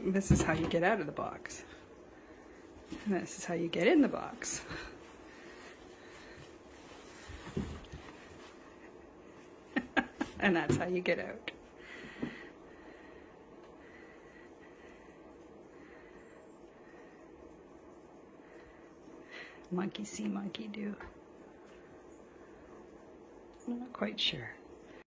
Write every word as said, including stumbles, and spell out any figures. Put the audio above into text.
This is how you get out of the box. And this is how you get in the box. And that's how you get out. Monkey see, monkey do. I'm not quite sure.